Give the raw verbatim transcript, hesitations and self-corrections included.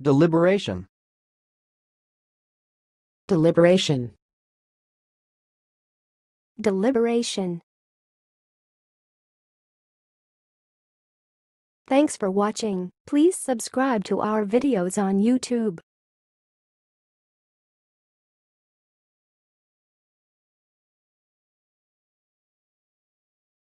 Deliberation. Deliberation. Deliberation. Thanks for watching. Please subscribe to our videos on YouTube.